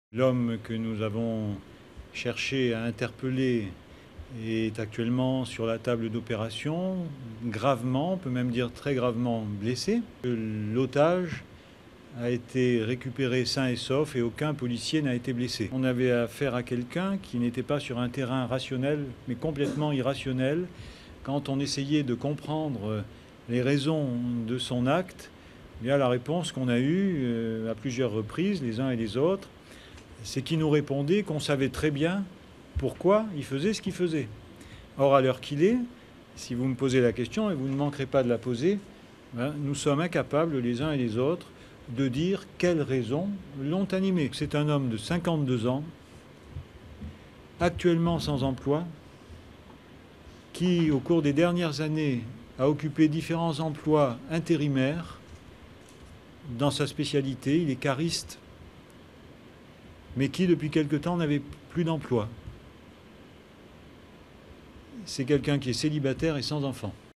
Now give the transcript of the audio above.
L'homme que nous avons cherché à interpeller est actuellement sur la table d'opération, gravement, on peut même dire très gravement blessé. L'otage a été récupéré sain et sauf et aucun policier n'a été blessé. On avait affaire à quelqu'un qui n'était pas sur un terrain rationnel, mais complètement irrationnel. Quand on essayait de comprendre les raisons de son acte, bien la réponse qu'on a eue à plusieurs reprises, les uns et les autres, c'est qu'il nous répondait qu'on savait très bien pourquoi il faisait ce qu'il faisait. Or, à l'heure qu'il est, si vous me posez la question, et vous ne manquerez pas de la poser, nous sommes incapables, les uns et les autres, de dire quelles raisons l'ont animé. C'est un homme de 52 ans, actuellement sans emploi, qui, au cours des dernières années, a occupé différents emplois intérimaires. Dans sa spécialité, il est cariste, mais qui, depuis quelque temps, n'avait plus d'emploi. C'est quelqu'un qui est célibataire et sans enfant.